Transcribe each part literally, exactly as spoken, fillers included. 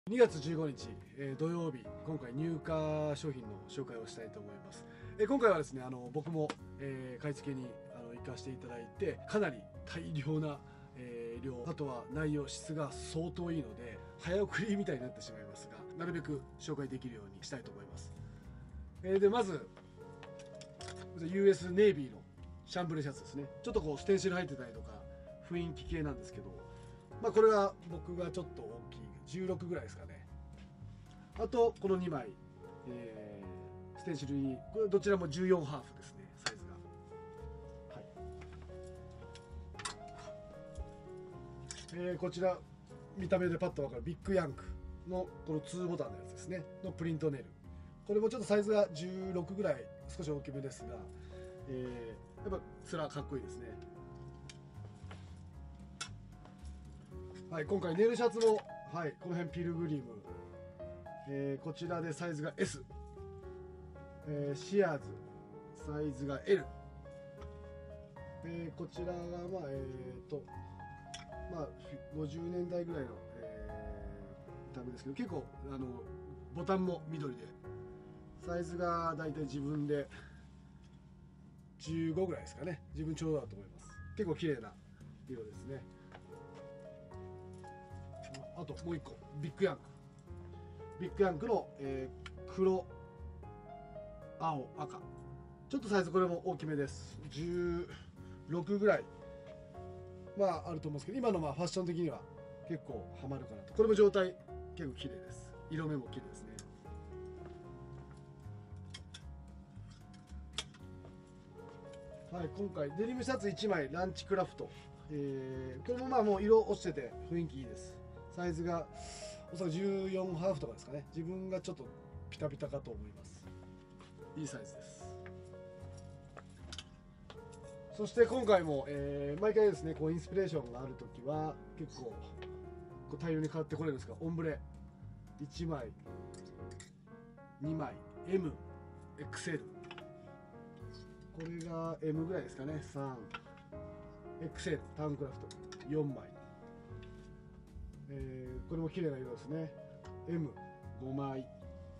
にがつじゅうごにち、えー、土曜日、今回入荷商品の紹介をしたいと思います。えー、今回はですね、あの僕も、えー、買い付けにあの行かせていただいて、かなり大量な、えー、量、あとは内容、質が相当いいので、早送りみたいになってしまいますが、なるべく紹介できるようにしたいと思います。えー、で、まず、ユーエス ネイビーのシャンブレーシャツですね。ちょっとこう、ステンシル入ってたりとか、雰囲気系なんですけど、まあ、これは僕がちょっと大きいじゅうろくぐらいですかね。あとこのにまい、えー、ステンシルにこれどちらもじゅうよんハーフですね、サイズが。はい、えー、こちら見た目でパッと分かるビッグヤンクのこのにボタンのやつですねのプリントネイル。これもちょっとサイズがじゅうろくぐらい少し大きめですが、えー、やっぱ面かっこいいですね。はい、今回ネイルシャツも、はい、この辺ピルグリム、えー、こちらでサイズが エス、えー、シアーズサイズが エル、えー、こちらがまあえーとまあごじゅうねんだいぐらいの、えー、タグですけど、結構あのボタンも緑でサイズがだいたい自分でじゅうごぐらいですかね。自分ちょうどだと思います。結構綺麗な色ですね。あともういっこビッグヤンクビッグヤンクの、えー、黒青赤、ちょっとサイズこれも大きめです。じゅうろくぐらいまああると思うんですけど、今のまあファッション的には結構ハマるかなと。これも状態結構綺麗です。色目も綺麗ですね。はい、今回デニムシャツいちまいランチクラフト、えー、これもまあもう色落ちてて雰囲気いいです。サイズがおそらくじゅうよんハーフとかですかね。自分がちょっとピタピタかと思います。いいサイズです。そして今回も、えー、毎回ですねこうインスピレーションがあるときは結構こう大量に買ってこれるんですが、オンブレいちまいにまい エムエックスエル、 これが エムぐらいですかね。 スリーエックスエル タウンクラフトよんまい、えー、これも綺麗な色ですね。 エムごまい、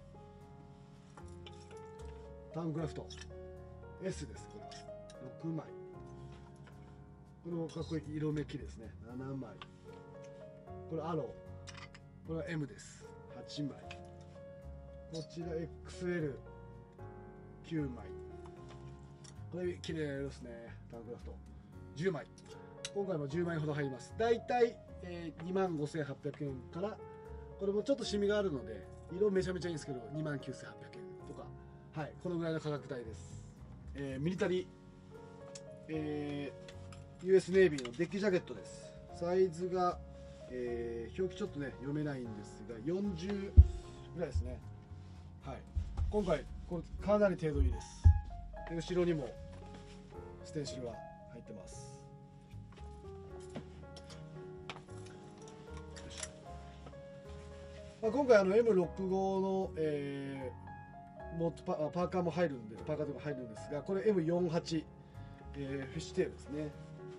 タウンクラフト エス です。これろくまい、これもかっこいい色めきですね。ななまい、これアロー、これは エム です。はちまい、こちら エックスエルきゅうまい、これ綺麗な色ですね。タウンクラフトじゅうまい、今回もじゅうまいほど入ります。だいたい、えー、にまんごせんはっぴゃくえんから、これもちょっとシミがあるので色めちゃめちゃいいんですけどにまんきゅうせんはっぴゃくえんとか、はい、このぐらいの価格帯です。えー、ミリタリー、えー、ユーエス ネイビーのデッキジャケットです。サイズが、えー、表記ちょっとね読めないんですがよんじゅうぐらいですね。はい、今回これかなり程度いいです。で後ろにもステンシルが入ってます。まあ、今回あの エムろくじゅうご の、えー、モット パ, パーカーも入るんでパーカーとか入るんですが、これ エムよんじゅうはち、えー、フィッシュテールですね。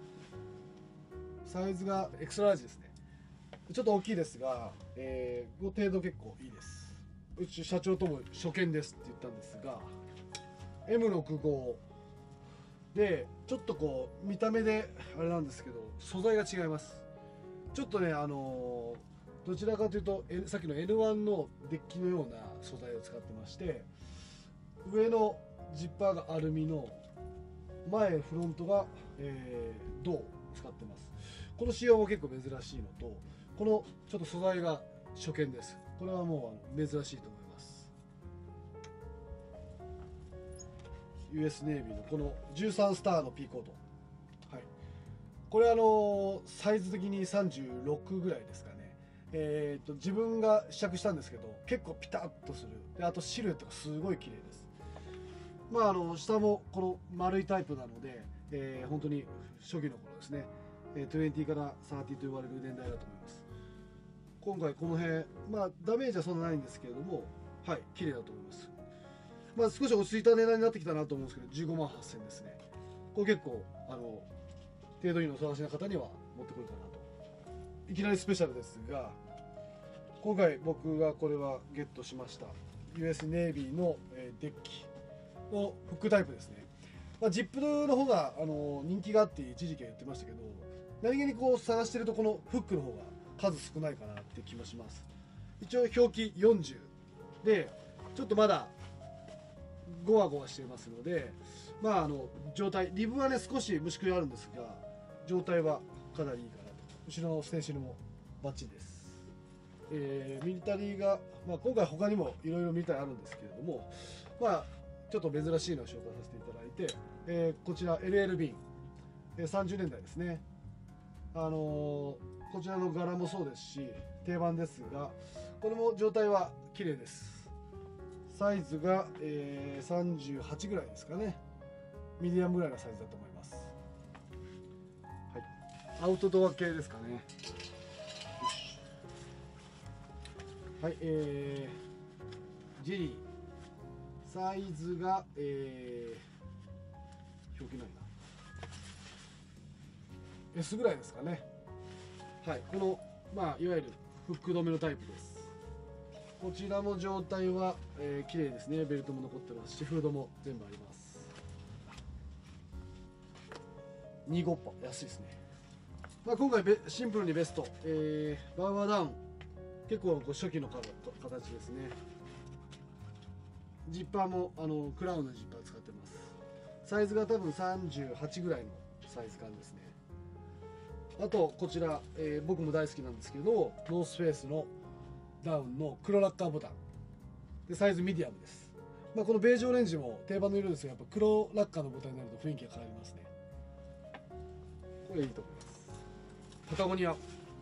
サイズがエクストララージですね。ちょっと大きいですが、えー、ご程度結構いいです。うち社長とも初見ですって言ったんですが、 エムろくじゅうご でちょっとこう見た目であれなんですけど素材が違います。ちょっとねあのーどちらかというと、N、さっきの エヌワン のデッキのような素材を使ってまして、上のジッパーがアルミの、前フロントが、えー、銅を使ってます。この仕様も結構珍しいのと、このちょっと素材が初見です。これはもう珍しいと思います。 ユーエス ネイビーのこのじゅうさんスターの P コード、はい、これあのサイズ的にさんじゅうろくぐらいですかね。えー、と自分が試着したんですけど結構ピタッとする。であとシルエットがすごい綺麗です。まああの下もこの丸いタイプなので、えー、本当に初期の頃ですね、えー、にじゅうからさんじゅうと言われる年代だと思います。今回この辺まあダメージはそんなないんですけれども、はい綺麗だと思います。まあ少し落ち着いた値段になってきたなと思うんですけどじゅうごまんはっせんですね。これ結構あの程度いいのお探しな方には持ってこいかなと。いきなりスペシャルですが、 今回僕がこれはゲットしました ユーエス ネイビーのデッキのフックタイプですね。まあ、ジップの方があの人気があって一時期は言ってましたけど、何気にこう探してるとこのフックの方が数少ないかなって気もします。一応表記よんじゅうでちょっとまだゴワゴワしていますので、まああの状態リブはね少し虫食いあるんですが、状態はかなりいいかなと。後ろのステンシルもバッチリです。えー、ミリタリーが、まあ、今回他にもいろいろミリタリーあるんですけれども、まあちょっと珍しいのを紹介させていただいて、えー、こちら エルエル ビン、えー、さんじゅうねんだいですね。あのー、こちらの柄もそうですし定番ですが、これも状態は綺麗です。サイズが、えー、さんじゅうはちぐらいですかね。ミディアムぐらいのサイズだと思います。はい、アウトドア系ですかね。はい、えー、ジェリーサイズが、えー、表記ないな エス ぐらいですかね。はい、この、まあ、いわゆるフック止めのタイプです。こちらも状態は、えー、綺麗ですね。ベルトも残ってますし、フードも全部あります。にじゅうごパー安いですね。まあ、今回シンプルにベスト、えー、バウアーダウン結構こう初期の形ですね。ジッパーもあのクラウンのジッパー使ってます。サイズが多分さんじゅうはちぐらいのサイズ感ですね。あとこちら、えー、僕も大好きなんですけど、ノースフェイスのダウンの黒ラッカーボタンでサイズミディアムです。まあ、このベージュオレンジも定番の色ですが、やっぱ黒ラッカーのボタンになると雰囲気が変わりますね。これいいと思います。パタゴニア、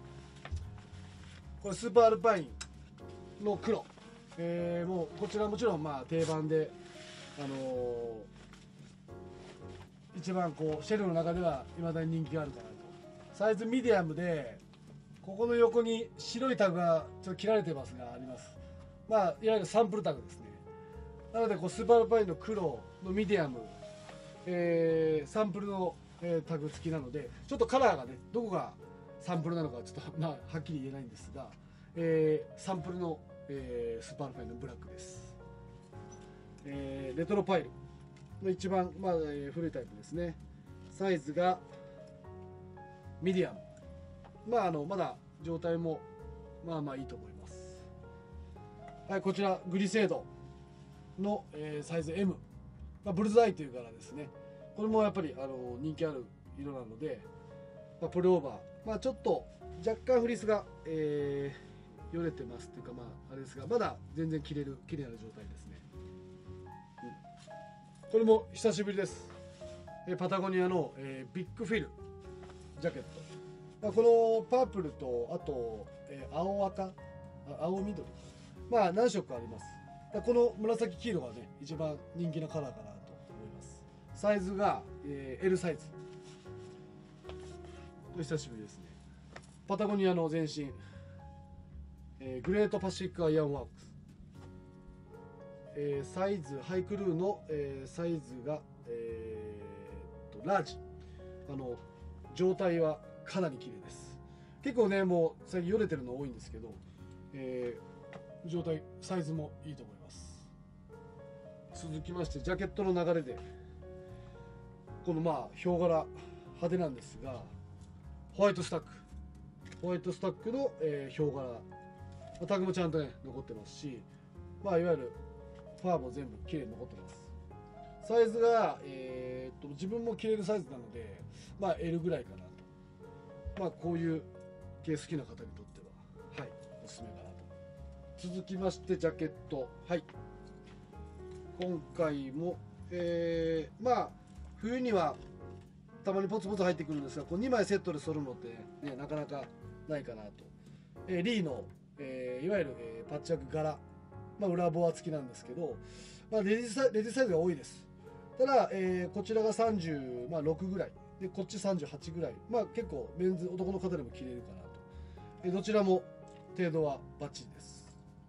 これスーパーアルパインの黒、えー、もうこちらもちろんまあ定番で、あのー、一番こうシェルの中では未だに人気があるかなと。サイズミディアムで、ここの横に白いタグがちょっと切られてますがあります。まあいわゆるサンプルタグですね。なのでこうスーパーアルパインの黒のミディアム、えー、サンプルの、えー、タグ付きなので、ちょっとカラーがねどこがサンプルなのかちょっと、まあ、はっきり言えないんですが、えー、サンプルの、えー、スーパーアルパインのブラックです。えー、レトロパイルの一番、まあえー、古いタイプですね。サイズがミディアム、まああのまだ状態もまあまあいいと思います。はい、こちらグリセードの、えー、サイズ エム、まあ、ブルズアイという柄ですね。これもやっぱりあの人気ある色なので、まあ、プルオーバー、まあ、ちょっと若干フリースが、えー、よれてますっていうか、まああれですが、まだ全然着れる綺麗な状態ですね。うん、これも久しぶりです。えー、パタゴニアの、えー、ビッグフィルジャケット、まあ、このパープルとあと、えー、青赤青緑、まあ何色かあります。この紫黄色がね一番人気のカラーかなと思います。サイズが、えー、エル サイズ、久しぶりですね。パタゴニアの前身、えー、グレートパシフィックアイアンワークス、えー、サイズハイクルーの、えー、サイズが、えー、とラージ、あの状態はかなり綺麗です。結構ねもう最近よれてるの多いんですけど、えー、状態サイズもいいと思います。続きましてジャケットの流れで、このまあヒョウ柄派手なんですが、ホワイトスタックホワイトスタックの、えー、ヒョウ柄、タグもちゃんとね残ってますし、まあいわゆるファーも全部綺麗に残ってます。サイズが、えー、っと自分も着れるサイズなので、まあ エル ぐらいかなと。まあこういう系好きな方にとっては、はい、おすすめかなと。続きましてジャケット、はい、今回も、えー、まあ冬にはたまにポツポツ入ってくるんですが、こうにまいセットで揃うのってねなかなかないかなと。えー、リーの、えー、いわゆる、えー、パッチワーク柄、まあ、裏ボア付きなんですけど、まあ、レディサイレディサイズが多いです。ただ、えー、こちらがさんじゅうろくぐらいで、こっちさんじゅうはちぐらい、まあ結構メンズ男の方でも着れるかなと。えー、どちらも程度はバッチリです。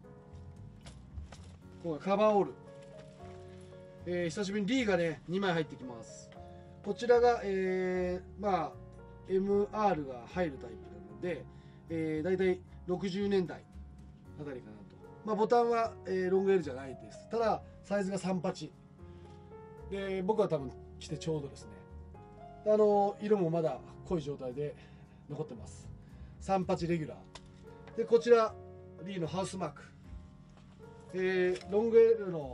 今回カバーオール、えー、久しぶりに D がねにまい入ってきます。こちらが、えー、まあ エムアール が入るタイプなので、えー、だいたいろくじゅうねんだいあたりかなと。まあボタンは、えー、ロング L じゃないです。ただサイズがさん八で、僕は多分着てちょうどですね。あの色もまだ濃い状態で残ってます。さん八レギュラーで、こちら リー のハウスマーク、えー、ロング L の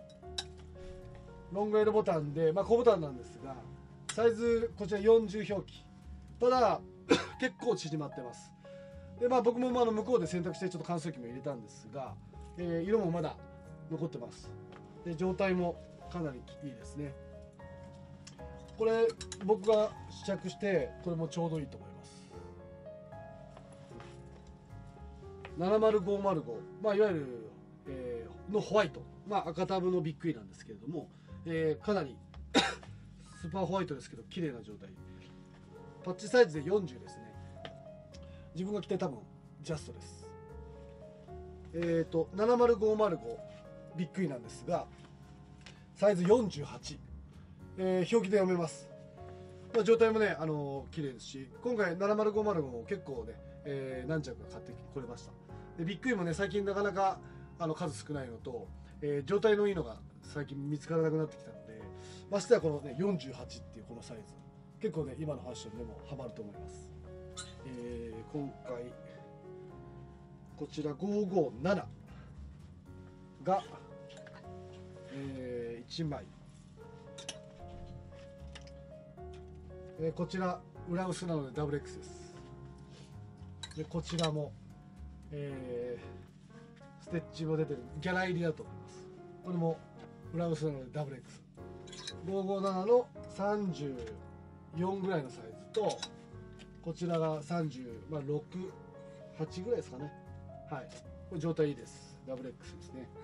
ロング L ボタンで、まあ小ボタンなんですが、サイズこちらよんじゅう表記。ただ結構縮まってます。で、まあ僕もまああの向こうで洗濯してちょっと乾燥機も入れたんですが、えー、色もまだ残ってます。で、状態もかなりいいですね。これ僕が試着してこれもちょうどいいと思います。ななまるごまるご、まあいわゆる、えー、のホワイト、まあ赤タブのビッグイなんですけれども、えー、かなりスーパーホワイトですけど綺麗な状態。パッチサイズでよんじゅうですね。自分が着て多分ジャストです。えっ、ー、とななまるごまるごビッグイなんですが、サイズよんじゅうはち、えー、表記で読めます。まあ、状態もね、あのー、綺麗ですし、今回ななまるごまるごも結構ね、えー、何着か買ってこれました。でビッグイもね、最近なかなかあの数少ないのと、えー、状態のいいのが最近見つからなくなってきたので、ましてはこのねよんじゅうはちっていうこのサイズ、結構ね今のファッションでもハマると思います。えー、今回こちらごーごーななが、えー、いちまい、えー、こちら裏薄なので ダブリューエックス です。でこちらも、えー、ステッチも出てるギャラ入りだと思います。これも裏薄なので ダブリューエックス。ごーごーななのさんじゅうよんぐらいのサイズと、こちらがさんじゅうろく、はちぐらいですかね。はい、これ状態いいです。 ダブリューエックス ですね。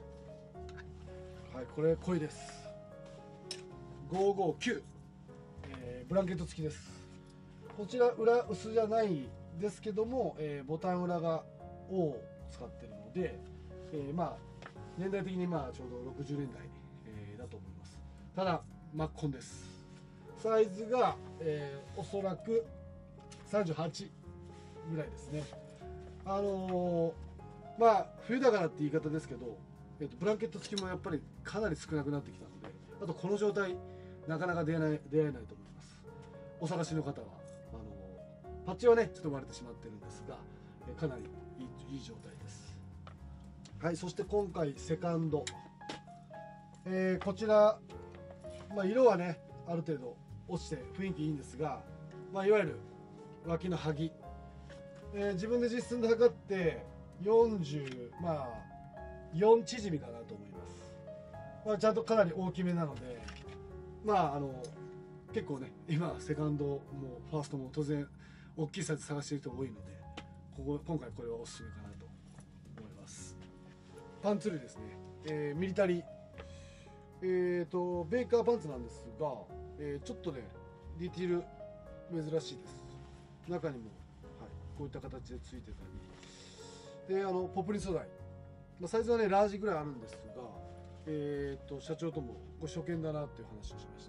はい、これ濃いです。ごーごーきゅう、えー、ブランケット付きです。こちら裏薄じゃないですけども、えー、ボタン裏が O を使ってるので、えー、まあ年代的にまあちょうどろくじゅうねんだい、えー、だと思います。ただマッコンです。サイズが、えー、おそらくさんじゅうはちぐらいですね。あのー、まあ冬だからって言い方ですけど、えー、とブランケット付きもやっぱりかなり少なくなってきたので、あとこの状態なかなか出会えない出会えないと思います。お探しの方はあのー、パッチはねちょっと割れてしまってるんですが、えー、かなりいい、いい状態です。はい、そして今回セカンド、えー、こちら、まあ、色はねある程度落ちて雰囲気いいんですが、まあ、いわゆる脇のはぎ、えー、自分で実寸で測ってよんじゅう、まあよん縮みかなと思います。まあ、ちゃんとかなり大きめなので、まああの結構ね今セカンドもファーストも当然大きいサイズ探している人多いので、ここ今回これはおすすめかなと思います。パンツ類ですね、えー、ミリタリー、えーとベーカーパンツなんですが、えー、ちょっとねディティール珍しいです。中にも、はい、こういった形でついてたりで、あのポプリン素材、まあ、サイズはねラージぐらいあるんですが、えー、と社長ともこれ初見だなっていう話をしました。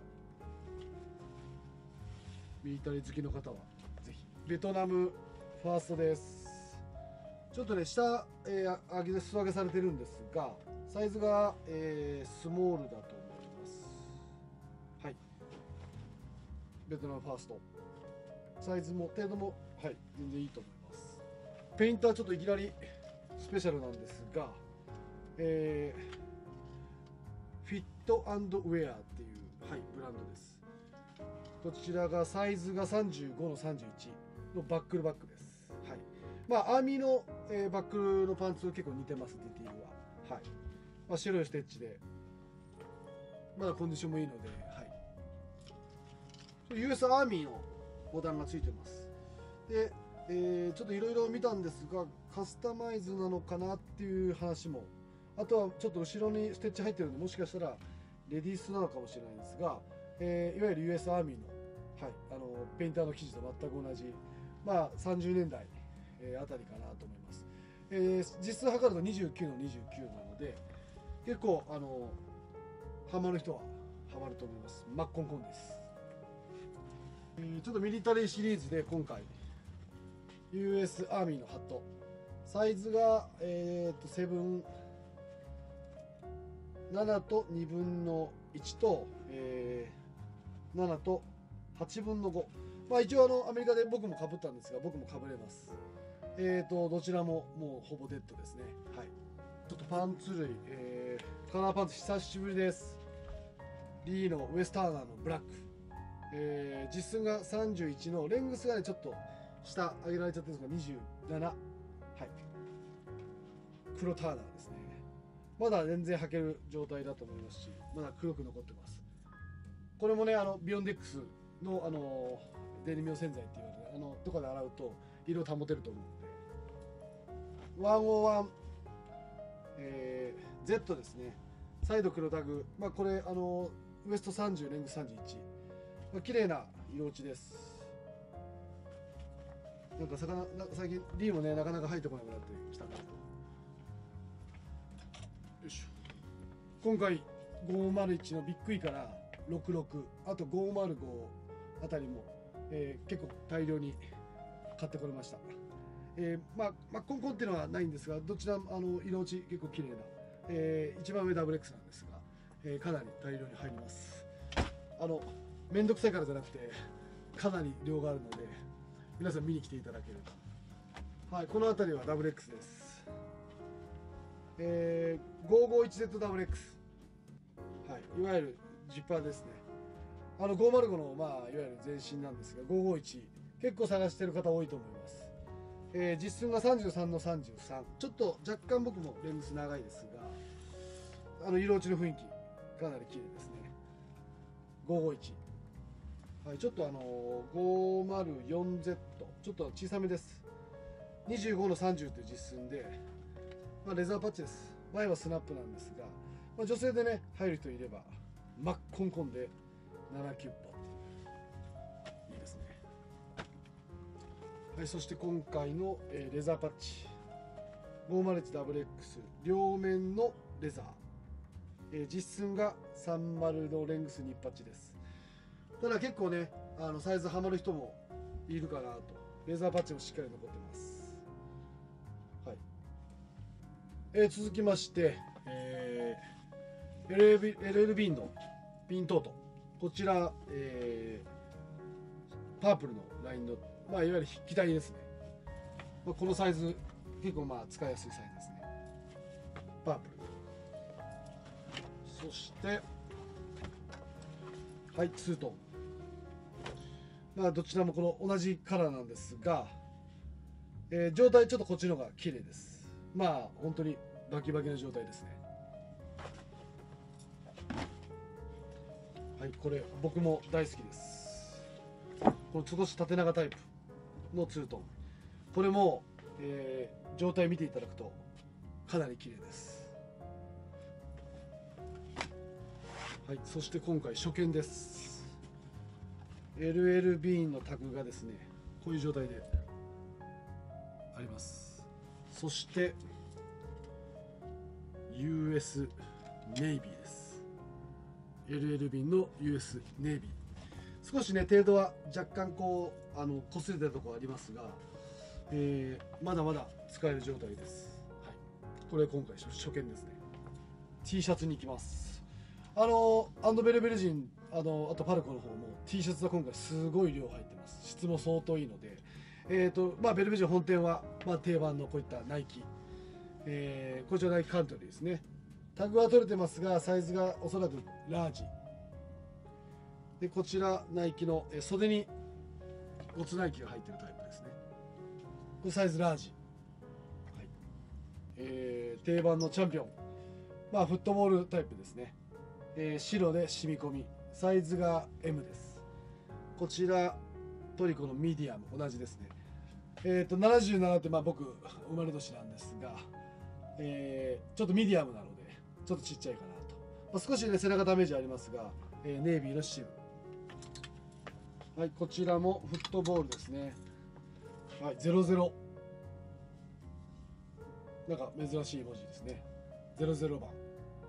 ミリタリー好きの方はぜひ。ベトナムファーストです。ちょっとね下、えー、上げ裾上げされてるんですが、サイズが、えー、スモールだと思います。はい、ベトナムファースト、サイズも程度も、はい、全然いいと思います。ペインターちょっといきなりスペシャルなんですが、えー、フィット&ウェアっていう、はい、ブランドです。こちらがサイズがさんじゅうごのさんじゅういちのバックルバックです。はい、まあアーミーの、えー、バックルのパンツ結構似てます、ディティールは。はい、まあ、白いステッチでまだコンディションもいいので、はい、ユーエス アーミーのボタンがついてます。で、えー、ちょっといろいろ見たんですが、カスタマイズなのかなっていう話も、あとはちょっと後ろにステッチ入ってるんで、もしかしたらレディースなのかもしれないんですが、えー、いわゆる ユーエス アーミーの、はい、あのペインターの生地と全く同じ、まあ、さんじゅうねんだい、えー、あたりかなと思います。えー、実数測るとにじゅうきゅうのにじゅうきゅうなので、結構あのハマる人はハマると思います。マッコンコンです。えー、ちょっとミリタリーシリーズで今回 ユーエス アーミーのハット、 サイズが、えー、とセブンななとにぶんのいちと、えー、ななとはちぶんのご、まあ、一応あのアメリカで僕もかぶったんですが僕もかぶれます。えー、とどちらももうほぼデッドですね。はい、ちょっとパンツ類、えー、カラーパンツ久しぶりです。リーのウエスターナーのブラック、えー、実寸がさんじゅういちのレングスがねちょっと下上げられちゃってるんですがにじゅうなな、はい、黒ターナーですね。まだ全然履ける状態だと思いますし、まだ黒く残ってます。これもねあのビヨンデックスのあのデニム用洗剤って言われるあのとかで洗うと色を保てると思うんで、ひゃくいち、えー、Z ですね。サイド黒タグ、まあ、これあのウエストさんじゅうレングさんじゅういち、まあ、綺麗な色落ちです。なんか魚な最近リーもねなかなか入ってこなくなってきたなと。よいしょ。今回ごーまるいちのビッグイからろくじゅうろく、あとごーまるごあたりも、えー、結構大量に買ってこれました。えー、まあ、まあ、コンコンっていうのはないんですが、どちらもあの色落ち結構綺麗な、えー、一番上ダブル X なんですが、えー、かなり大量に入ります。あのめんどくさいからじゃなくてかなり量があるので皆さん見に来ていただけると。はい、この辺りは ダブルエックス です。えー、ごーごーいちゼットダブルエックス、はい、いわゆるジッパーですね。あのごーまるごの、まあ、いわゆる前身なんですがごーごーいち結構探してる方多いと思います。えー、実寸がさんじゅうさんのさんじゅうさん、ちょっと若干僕もレングス長いですがあの色落ちの雰囲気かなり綺麗ですね。ごーごーいち、はい、ちょっとあの ごーまるよんゼット ちょっと小さめです。にじゅうごのさんじゅうという実寸で、まあ、レザーパッチです。前はスナップなんですが、まあ、女性でね入る人いれば真っコンコンでななキュッパっていういいですね。はい、そして今回の、えー、レザーパッチ ごーまるいちダブルエックス 両面のレザー、えー、実寸がさんじゅうのレングスにパッチです。ただ結構ねあのサイズはまる人もいるかなと。レザーパッチもしっかり残ってます。はい、えー、続きまして、えー、エルエルビー, エルエルビー のピントート、こちら、えー、パープルのラインの、まあ、いわゆる筆記体ですね。まあ、このサイズ結構まあ使いやすいサイズですね。パープル、そしてはいツートン、まあ、どちらもこの同じカラーなんですが、えー、状態ちょっとこっちの方が綺麗です。まあ本当にバキバキな状態ですね。はい、これ僕も大好きです。この少し縦長タイプのツートン、これも、えー、状態見ていただくとかなり綺麗です。はい、そして今回初見です。 エルエルビー のタグがですねこういう状態であります。そして ユーエス ネイビーです。 エルエルビー の ユーエス ネイビー、少しね程度は若干こうあの擦れてるところありますが、えー、まだまだ使える状態です。はい、これ今回初見ですね。 T シャツに行きます。あのアンドベルベルジン、あのあとパルコの方も T シャツは今回すごい量入ってます。質も相当いいので、えーとまあ、ベルベルジン本店は、まあ、定番のこういったナイキ、えー、こちらナイキカントリーですね。タグは取れてますがサイズがおそらくラージで、こちらナイキの袖にゴツナイキが入ってるタイプですね。これサイズラージ、はい、えー、定番のチャンピオン、まあ、フットボールタイプですね。えー、白で染み込み、サイズが エム です。こちらトリコのミディアム同じですね。えー、とななじゅうななってまあ僕生まれ年なんですが、えー、ちょっとミディアムなのでちょっとちっちゃいかなと、まあ、少しね背中ダメージありますが、えー、ネイビーのシル、はい、こちらもフットボールですね。はい、ゼロゼロ、なんか珍しい文字ですね。ゼロゼロばん、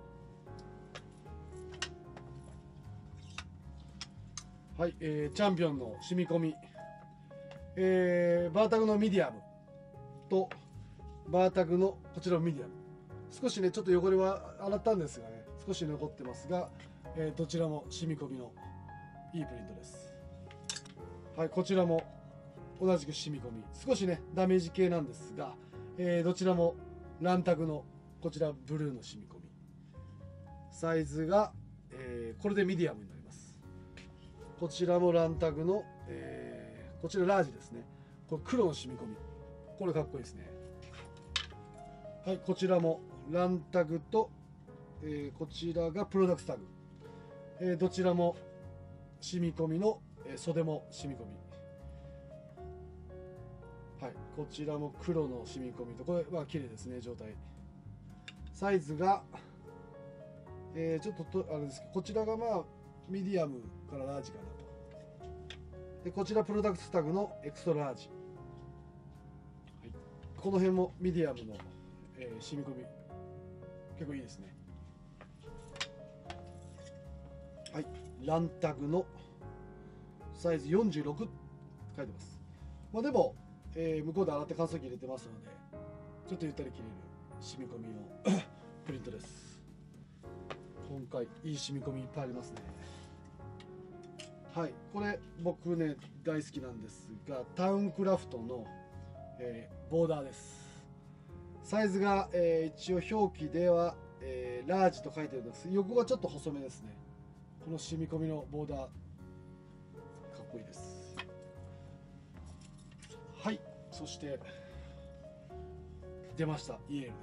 はい、えー、チャンピオンの染み込み、えー、バータグのミディアムとバータグのこちらもミディアム、少しねちょっと汚れは洗ったんですがね、少し残ってますが、えー、どちらも染み込みのいいプリントです。はい、こちらも同じく染み込み、少しねダメージ系なんですが、えー、どちらもランタグのこちらブルーの染み込み、サイズが、えー、これでミディアムになります。こちらもランタグの、えー、こちらラージですね。これ黒の染み込み、これかっこいいですね。はい、こちらもランタグと、えー、こちらがプロダクツタグ、えー、どちらも染み込みの、えー、袖も染み込み、はい、こちらも黒の染み込みと、これは綺麗ですね、状態。サイズが、えー、ちょっととあれですけど、こちらがまあミディアムからラージかなと。でこちらプロダクツタグのエクストララージ、はい、この辺もミディアムの、えー、染み込み結構いいですね。はい、ランタグのサイズよんじゅうろくって書いてます。まあ、でも、えー、向こうで洗って乾燥機入れてますので、ちょっとゆったり切れる染み込みのプリントです。今回いい染み込みいっぱいありますね。はい、これ僕ね大好きなんですが、タウンクラフトの、えー、ボーダーです。サイズが、えー、一応表記では、えー、ラージと書いてるんです。横がちょっと細めですね。この染み込みのボーダーかっこいいです。はい、そして出ました、イエールです。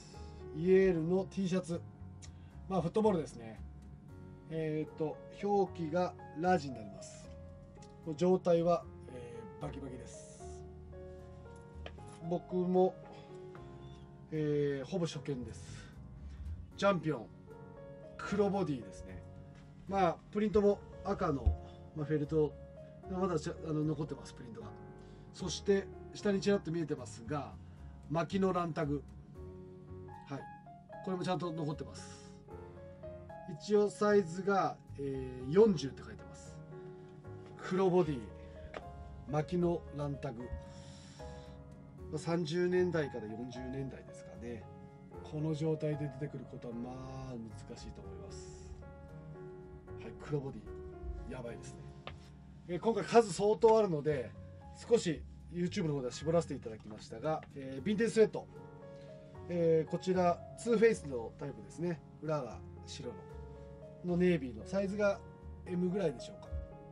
イエールの T シャツ、まあフットボールですね。えっと表記がラージになります。状態は、えー、バキバキです。僕も、えー、ほぼ初見です。チャンピオン黒ボディですね。まあプリントも赤の、まあ、フェルトがまだあの残ってます、プリントが。そして下にちらっと見えてますが、巻きのランタグ、はい、これもちゃんと残ってます。一応サイズが、えー、よんじゅうって書いてます。黒ボディ巻きのランタグ、さんじゅうねんだいからよんじゅうねんだいですかね。この状態で出てくることはまあ難しいと思います。はい、黒ボディやばいですね。えー、今回数相当あるので少し YouTube の方では絞らせていただきましたが、えー、ヴィンテージスウェット、えー、こちらツーフェイスのタイプですね。裏が白ののネイビーのサイズが エム ぐらいでしょうか。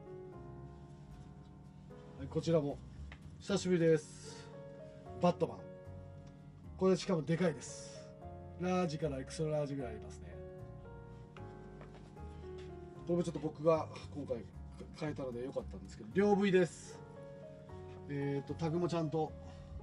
はい、こちらも久しぶりです。バットマン、これしかもでかいです。ラージからエクストララージぐらいありますね。これもちょっと僕が今回変えたので良かったんですけど、両 V です。えっとタグもちゃんと、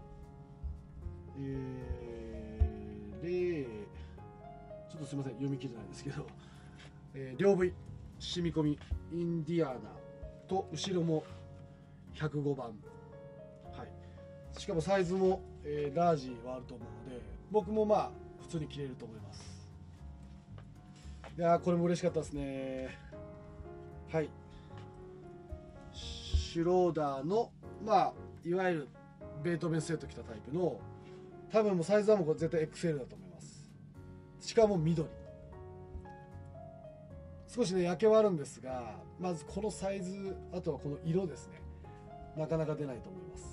えー、例ちょっとすいません読み切れないですけど、えー、両 V 染み込みインディアーナと後ろもひゃくごばん、はい、しかもサイズも、えー、ラージはあると思うので、僕もまあ普通に着れると思います。いやーこれも嬉しかったですね。はい、シュローダーのまあいわゆるベートーベンスウェット着たタイプの、多分もうサイズはもう絶対 エックスエル だと思います。しかも緑、少しね焼けはあるんですが、まずこのサイズ、あとはこの色ですね、なかなか出ないと思います。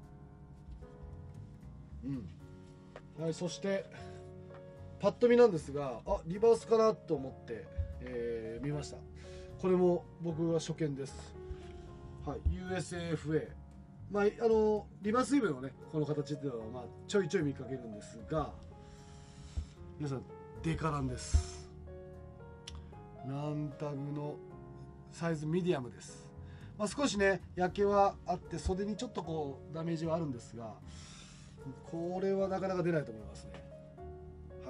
うん、はい、そしてパッと見なんですが、あリバースかなと思って、えー、見ました。これも僕は初見です。はい、ユーエスエーエフエー、まああのリバースイベのねこの形っていうのはまあちょいちょい見かけるんですが、皆さんデカランです。ランタグのサイズミディアムです。まあ、少しね焼けはあって袖にちょっとこうダメージはあるんですが、これはなかなか出ないと思いますね。はい、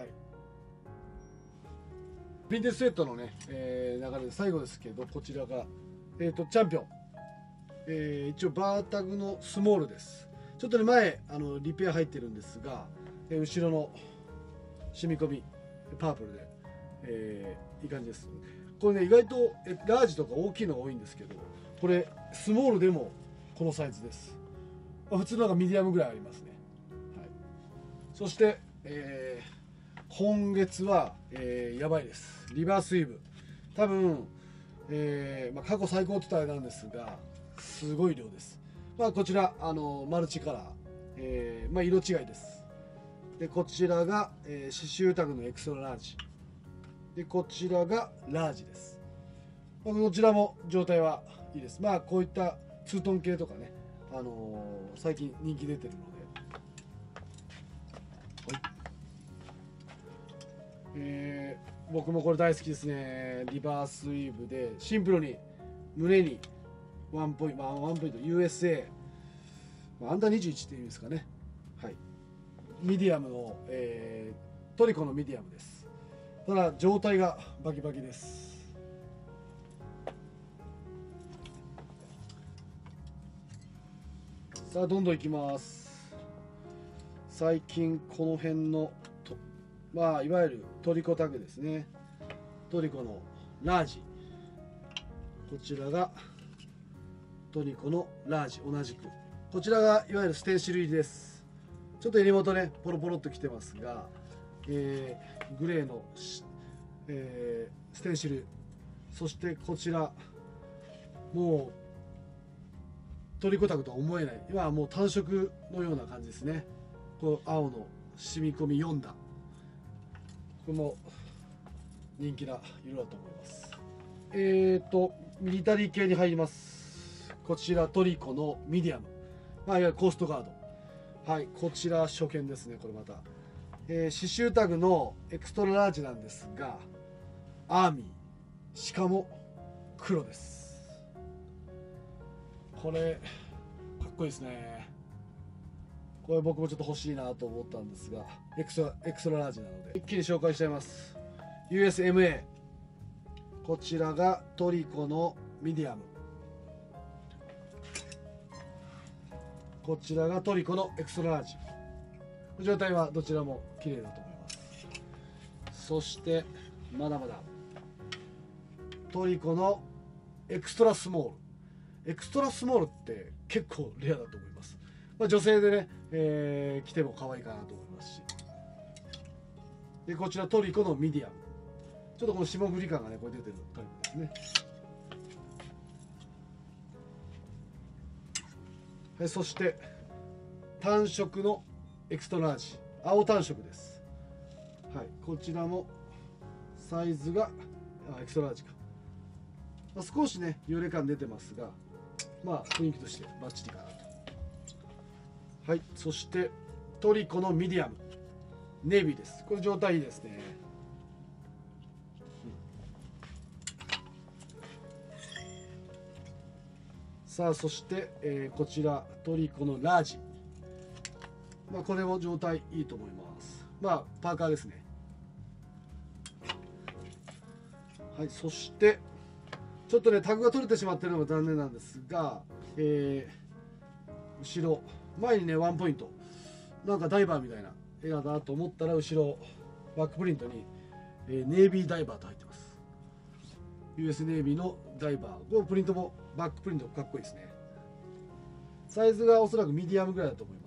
ヴィンテージスウェットのね、えー、流れで最後ですけど、こちらが、えー、とチャンピオン、えー、一応バータグのスモールです。ちょっとね前あのリペア入ってるんですが、えー、後ろの染み込みパープルで、えー、いい感じです。これね意外とえラージとか大きいのが多いんですけど、これスモールでもこのサイズです。まあ、普通のがミディアムぐらいありますね。はい、 そして、えー、今月は、えー、やばいです。リバースウィーブ多分、えーまあ、過去最高って言ったらあれなんですが、すごい量です。まあ、こちらあのマルチカラー、えーまあ、色違いです。でこちらが、えー、刺繍タグのエクストララージで、こちらがラージです。まあ、どちらも状態はいいです。まあこういったツートン系とかね、あのー、最近人気出てるので、はい、えー、僕もこれ大好きですね。リバースウィーブでシンプルに胸にワンポイント、まあ、ワンポイント ユーエスエー、まあ、アンダーにじゅういちっていうんですかね、はい、ミディアムの、えー、トリコのミディアムです。ただ状態がバキバキです。さあどんどんいきます。最近この辺のとまあいわゆるトリコタグですね。トリコのラージ、こちらがトリコのラージ、同じくこちらがいわゆるステンシル入りです。ちょっと襟元ねポロポロっときてますが、えー、グレーの、えー、ステンシル、そしてこちらもうトリコタグとは思えない、今はもう単色のような感じですね。こう青の染み込みよん段、これも人気な色だと思います。えーとミリタリー系に入ります。こちらトリコのミディアム、まあ、いわゆるコーストガード、はい、こちら初見ですね。これまた、えー、刺繍タグのエクストララージなんですが、アーミー、しかも黒です。これかっこいいですね。これ僕もちょっと欲しいなと思ったんですが、エクストラエクストララージなので一気に紹介しちゃいます。 ユーエスエムエー、 こちらがトリコのミディアム、こちらがトリコのエクストララージ。状態はどちらも綺麗だと思います。そしてまだまだトリコのエクストラスモール。エクストラスモールって結構レアだと思います。まあ、女性でね、えー、着ても可愛いかなと思いますし、でこちらトリコのミディアム、ちょっとこの霜降り感がねこれ出てるタイプですね。はい、そして単色のエクストララージ、青単色です。はい、こちらもサイズがあエクストララージか、まあ、少しねよれ感出てますが、まあ雰囲気としてバッチリかなと。はい、そしてトリコのミディアムネイビーです。これ状態いいですね。うん、さあそして、えー、こちらトリコのラージ、まあ、これも状態いいと思います。まあパーカーですね。はい、そしてちょっとねタグが取れてしまっているのが残念なんですが、えー、後ろ前にねワンポイントなんかダイバーみたいな絵だなと思ったら、後ろバックプリントに、えー、ネイビーダイバーと入ってます。 ユーエス ネイビーのダイバー、このプリントもバックプリントかっこいいですね。サイズがおそらくミディアムぐらいだと思います。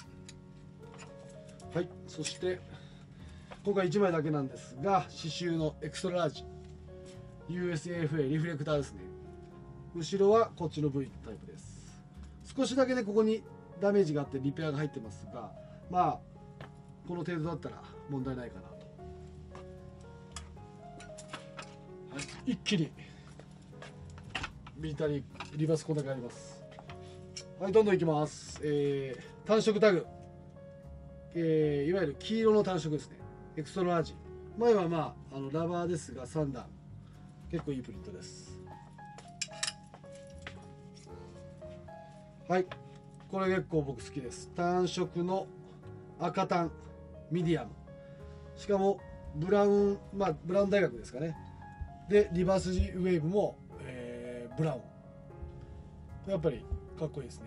はい、そして今回いちまいだけなんですが、刺繍のエクストララージ ユーエスエーエフエー リフレクターですね。後ろはこっちの V タイプです。少しだけねここにダメージがあってリペアが入ってますが、まあこの程度だったら問題ないかなと。はい、一気にミリタリーリバースこんだけあります。はい、どんどんいきます。えー、単色タグ、えー、いわゆる黄色の単色ですね。エクストララージ、前はまああのラバーですがさん段、結構いいプリントです。はい、これ結構僕好きです。単色の赤単ミディアム、しかもブラウン、まあブラウン大学ですかね。でリバースウェーブも、えー、ブラウン、やっぱりかっこいいですね。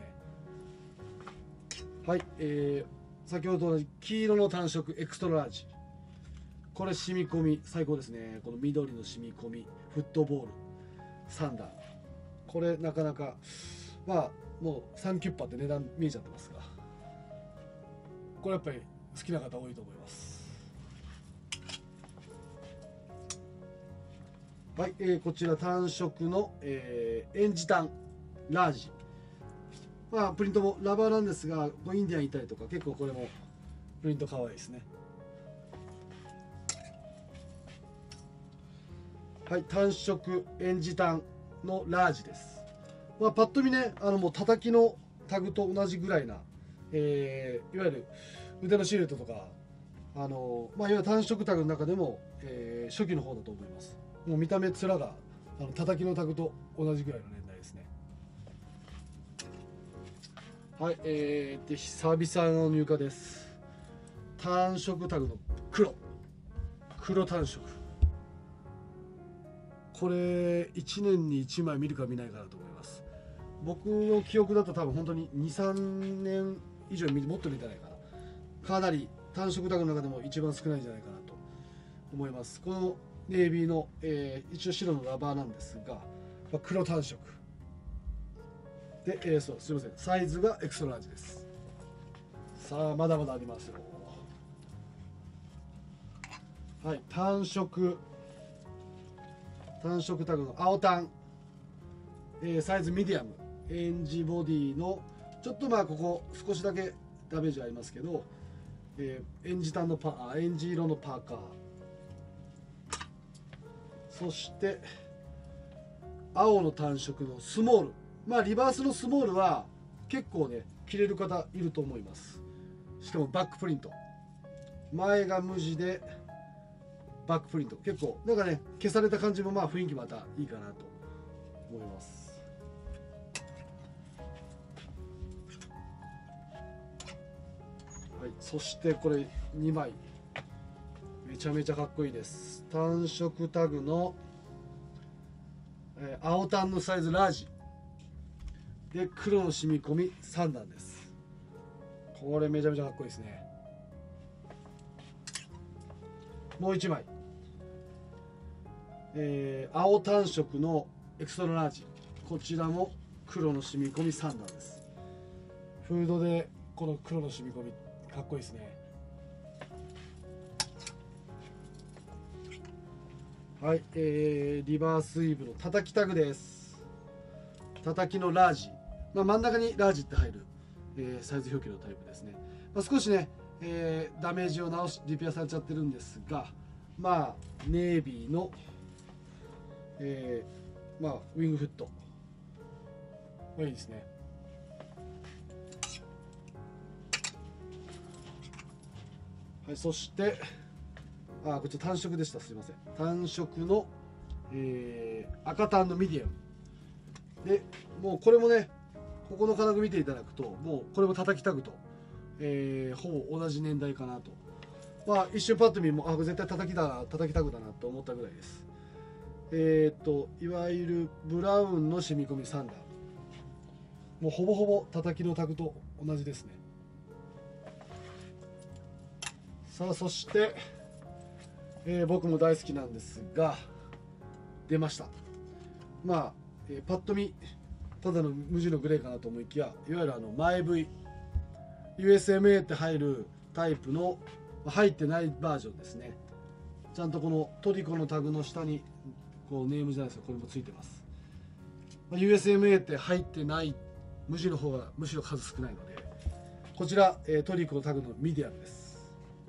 はい、えー、先ほどと同じ黄色の単色エクストララージ、これ染み込み最高ですね。この緑の染み込みフットボールさん段、これなかなかまあもうさんキュッパって値段見えちゃってますが、これやっぱり好きな方多いと思います。はい、えー、こちら単色の、えー、エンジタンラージ、まあプリントもラバーなんですが、インディアンいたりとか結構これもプリント可愛いですね。はい、単色エンジタンのラージです。まあ、パッと見ね、あのもう叩きのタグと同じぐらいな、えー、いわゆる腕のシルエットとか、あのまあ、いわゆる単色タグの中でも、えー、初期の方だと思います。もう見た目面があの叩きのタグと同じぐらいの年代ですね。はい、えー、で久々の入荷です。単色タグの黒黒単色、これいちねんにいちまい見るか見ないかなと思います。僕の記憶だと多分本当ににさんねん以上もっと見てないかな。かなり単色タグの中でも一番少ないんじゃないかなと思います。このネイビーの、えー、一応白のラバーなんですが、まあ、黒単色で、えー、そうすいません、サイズがエクストララージです。さあまだまだありますよ。はい、単色単色タグの青タン、えー、サイズミディアム、エンジボディのちょっとまあここ少しだけダメージありますけど、えー、エンジタンのパーエンジ色のパーカー、そして青の単色のスモール、まあリバースのスモールは結構ね着れる方いると思います。しかもバックプリント、前が無地でバックプリント、結構なんかね消された感じもまあ雰囲気またいいかなと思います。はい、そしてこれにまいめちゃめちゃかっこいいです。単色タグの、えー、青タンのサイズラージで黒の染み込みさん段です。これめちゃめちゃかっこいいですね。もういちまい、えー、青単色のエクストララージ、こちらも黒の染み込みさん段です。フードでこの黒の染み込みかっこいいですね。はい、えー、リバースイーブの叩きタグです。叩きのラージ、まあ、真ん中にラージって入る、えー、サイズ表記のタイプですね。まあ、少しね、えー、ダメージを直しリペアされちゃってるんですが、まあネイビーの、えー、まあウィングフット、まあ、いいですね。はい、そしてあこちら単色でした、すいません。単色の、えー、赤タンのミディアムで、もうこれもねここの金具見ていただくともうこれも叩きタグと、えー、ほぼ同じ年代かなと。まあ一瞬パッと見もあ絶対叩きだな叩きタグだなと思ったぐらいです。えー、っといわゆるブラウンの染み込みさん段、もうほぼほぼ叩きのタグと同じですね。さあそして、えー、僕も大好きなんですが出ました。まあ、えー、パッと見ただの無地のグレーかなと思いきや、いわゆるあの前 V ユーエスエムエー って入るタイプの入ってないバージョンですね。ちゃんとこのトリコのタグの下にこうネームじゃないですか、これもついてます。 ユーエスエムエー って入ってない無地の方がむしろ数少ないので、こちら、えー、トリコのタグのミディアムです。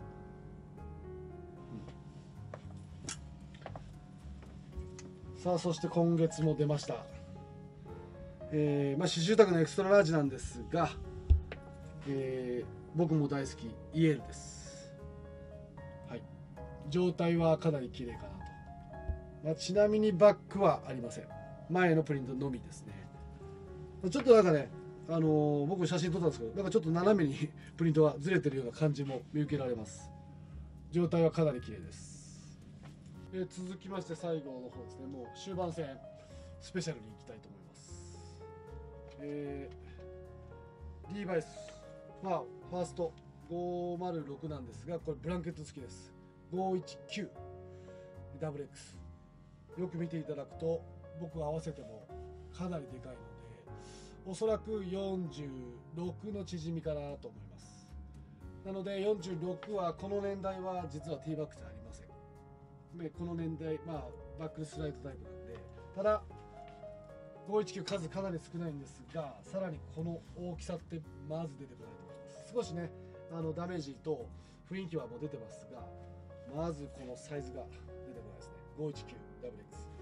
さあそして今月も出ました、えーまあ、刺繍タグのエクストララージなんですが、えー、僕も大好きイエールです。はい、状態はかなり綺麗かなと、まあ、ちなみにバックはありません。前のプリントのみですね。ちょっとなんかね、あのー、僕写真撮ったんですけど、なんかちょっと斜めにプリントがずれてるような感じも見受けられます。状態はかなり綺麗です。えー、続きまして最後の方ですね、もう終盤戦スペシャルに行きたいと思います。えー、リーバイス、まあファーストごまるろくなんですが、これブランケット付きです。ごいちきゅうダブルエックス、よく見ていただくと僕合わせてもかなりでかいので、おそらくよんじゅうろくの縮みかなと思います。 なのでよんじゅうろくはこの年代は実はティーバックじゃありません。でこの年代、まあバックスライドタイプなんで、ただごひゃくじゅうきゅう数かなり少ないんですが、さらにこの大きさってまず出てこないと思います。少しねあのダメージと雰囲気はもう出てますが、まずこのサイズが出てこないですね。ごひゃくじゅうきゅうダブリューエックス。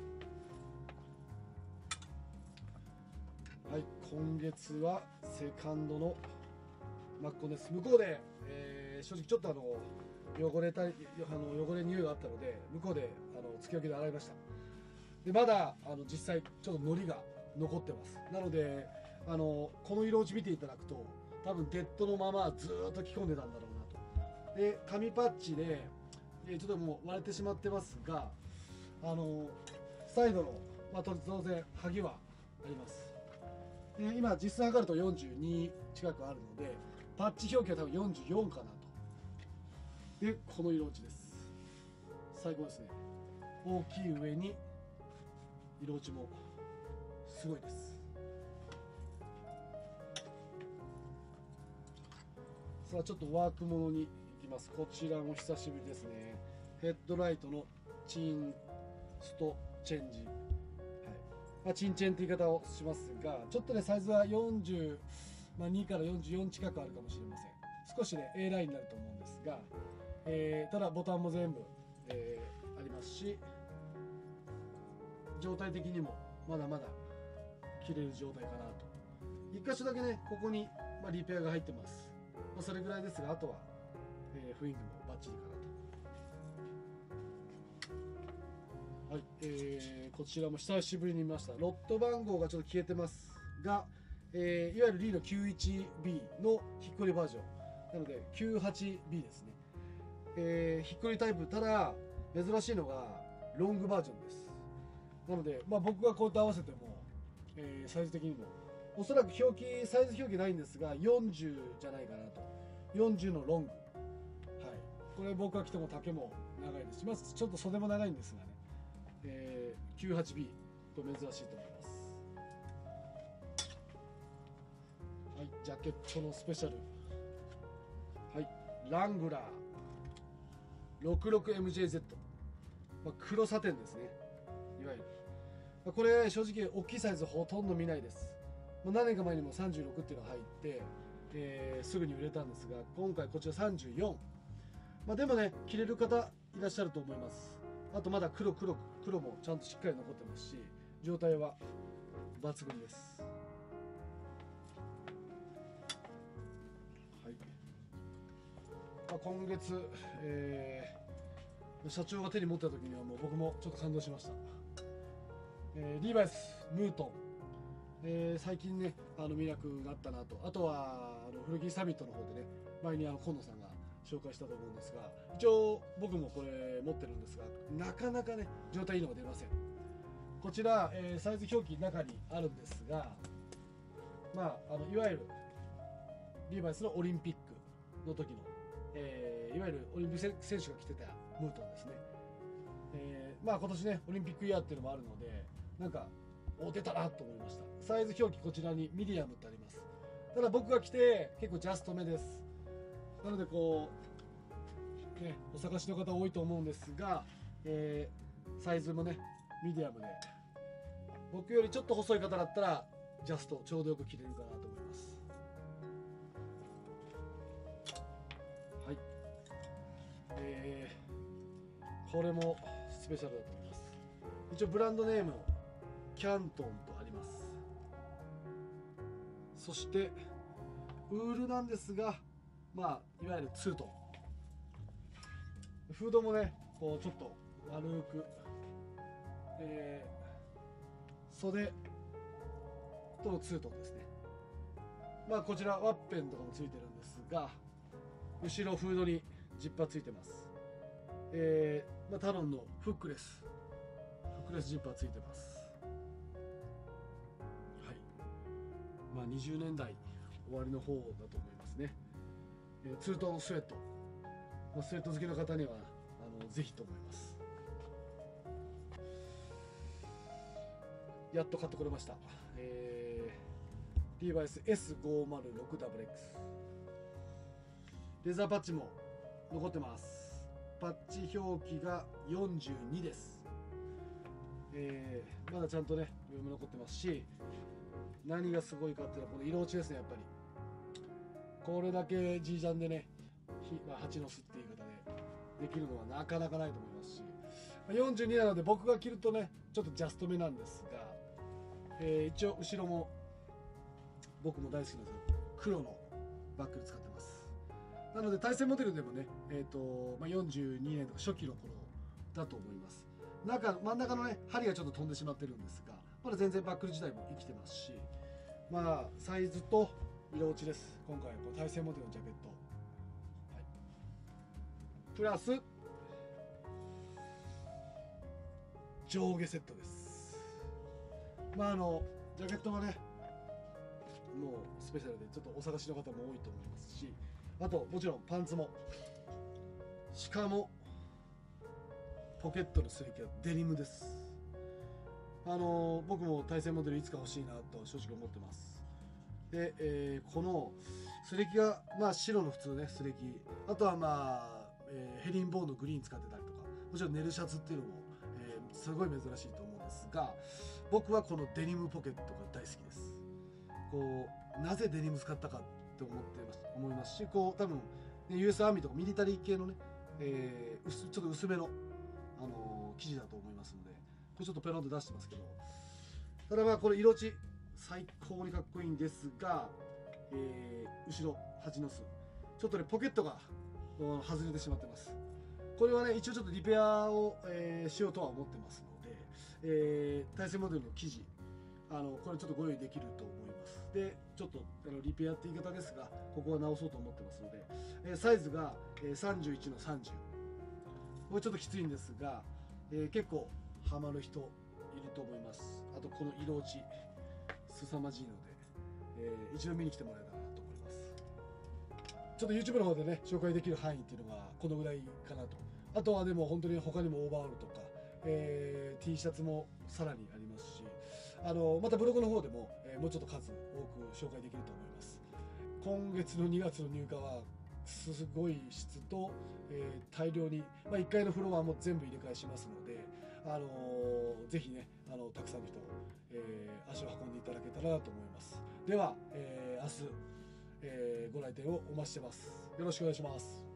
はい、今月はセカンドのマッコンです。向こうで、えー、正直ちょっとあの汚れたあの汚れ匂いがあったので、向こうであのつけ置きで洗いました。でまだあの実際ちょっと糊が残ってます。なのであのこの色落ち見ていただくと、多分デッドのままずーっと着込んでたんだろうなと。で紙パッチで、えー、ちょっともう割れてしまってますが、あのサイドの、まあ、当然剥ぎはあります。で今実際測るとよんじゅうに近くあるので、パッチ表記は多分よんじゅうよんかなと。でこの色落ちです。最高ですね。大きい上に色落ちもすごいです。さあちょっとワークものに行きます。こちらも久しぶりですね。ヘッドライトのチンストチェンジ、はい、まあ、チンチェンって言い方をしますが、ちょっとねサイズはよんじゅうにからよんじゅうよん近くあるかもしれません。少しね A ラインになると思うんですが、えー、ただボタンも全部、えー、ありますし、状態的にもまだまだ切れる状態かなと。一箇所だけねここに、まあ、リペアが入ってます。まあ、それぐらいですが、あとは、えー、雰囲気もバッチリかなと。はい、えー、こちらも久しぶりに見ました。ロット番号がちょっと消えてますが、えー、いわゆるリーの きゅうじゅういちビー のひっこりバージョンなので きゅうじゅうはちビー ですね。えー、ひっこりタイプ、ただ珍しいのがロングバージョンです。なので、まあ、僕がこうやって合わせても、えー、サイズ的にもおそらく表記サイズ表記ないんですがよんじゅうじゃないかなと。よんじゅうのロング、はい、これ僕が着ても丈も長いですし、まずちょっと袖も長いんですがね、えー、きゅうじゅうはちビー と珍しいと思います。はい、ジャケットのスペシャル、はい、ラングラー ろくじゅうろくエムジェーゼット、まあ、黒サテンですね、いわゆる。まあ、これ正直大きいサイズほとんど見ないです。まあ、何年か前にもさんじゅうろくっていうのが入って、えー、すぐに売れたんですが、今回こちらさんじゅうよん、まあ、でもね着れる方いらっしゃると思います。あとまだ黒黒黒もちゃんとしっかり残ってますし、状態は抜群です。はい、まあ、今月、えー、社長が手に持った時にはもう僕もちょっと感動しました。えー、リーバイスムートン、えー、最近ねあの魅力があったなと。あとはあの古着サミットの方でね前にあの今野さんが紹介したと思うんですが、一応僕もこれ持ってるんですが、なかなかね状態いいのが出ません。こちら、えー、サイズ表記中にあるんですが、まあ、あのいわゆるリーバイスのオリンピックの時の、えー、いわゆるオリンピック選手が着てたムートンですね。えー、まあ今年ねオリンピックイヤーっていうのもあるので、なんかお出たなと思いました。サイズ表記こちらにミディアムってあります。ただ僕が着て結構ジャストめです。なのでこう、ね、お探しの方多いと思うんですが、えー、サイズもねミディアムで、僕よりちょっと細い方だったらジャストちょうどよく着れるかなと思います。はい、えー、これもスペシャルだと思います。一応ブランドネームキャントンとあります。そしてウールなんですが、まあいわゆるツートン、フードもねこうちょっと丸く、えー、袖とのツートンですね。まあこちらワッペンとかもついてるんですが、後ろフードにジッパーついてます。えーまあ、タロンのフックレスフックレスジッパーついてます。はい、まあにじゅうねんだい終わりの方だと思いますね。えー、ツートンスウェット、まあ、スウェット好きの方にはあのぜひと思います。やっと買ってこれました。えー、リーバイス エスごーまるろくダブリューエックス、 レザーパッチも残ってます。パッチ表記がよんじゅうにです。えー、まだちゃんとね上も残ってますし、何がすごいかっていうのはこの色落ちですね。やっぱりこれだけ G ジャンでね、まあ、蜂の巣っていう言い方でできるのはなかなかないと思いますし、よんじゅうになので僕が着るとねちょっとジャストめなんですが、えー、一応後ろも僕も大好きなんですけど黒のバックル使ってます。なので対戦モデルでもね、えーとまあ、よんじゅうにねんとか初期の頃だと思います。中真ん中のね針がちょっと飛んでしまってるんですが、まだ全然バックル自体も生きてますし、まあサイズと色落ちです。今回はこう対戦モデルのジャケット、はい、プラス上下セットです。まああのジャケットはねもうスペシャルでちょっとお探しの方も多いと思いますし、あともちろんパンツも、しかもポケットのすりきはデニムです。あの僕も対戦モデルいつか欲しいなと正直思ってます。で、えー、このすりきがまあ白の普通ねすりき、あとはまあ、えー、ヘリンボーンのグリーン使ってたりとか、もちろんネルシャツっていうのも、えー、すごい珍しいと思うんですが、僕はこのデニムポケットが大好きです。こうなぜデニム使ったかって思ってます思いますし、こう多分、ね、ユーエス アーミーとかミリタリー系のね、えー、薄ちょっと薄めの、あのー、生地だと思いますので、これちょっとペロンと出してますけど、ただまあこれ色落ち最高にかっこいいんですが、えー、後ろ蜂の巣ちょっとねポケットが外れてしまってます。これはね一応ちょっとリペアを、えー、しようとは思ってますので、えー、対戦モデルの生地、あのこれちょっとご用意できると思います。でちょっとあのリペアって言い方ですが、ここは直そうと思ってますので、えー、サイズが、えー、さんじゅういちのさんじゅう、これちょっときついんですが、えー、結構ハマる人いると思います。あとこの色落ち凄まじいので、えー、一度見に来てもらえたらなと思います。ちょっと YouTube の方でね紹介できる範囲っていうのがこのぐらいかなと。あとはでも本当に他にもオーバーオールとか、えー、T シャツもさらにありますし、あのまたブログの方でも、えー、もうちょっと数多く紹介できると思います。今月のにがつの入荷はすごい質と、えー、大量に、まあ、いっかいのフロアも全部入れ替えしますので、あのー、ぜひねあのたくさんの人、えー、足を運んでいただけたらなと思います。では、えー、明日、えー、ご来店をお待ちしてます。よろしくお願いします。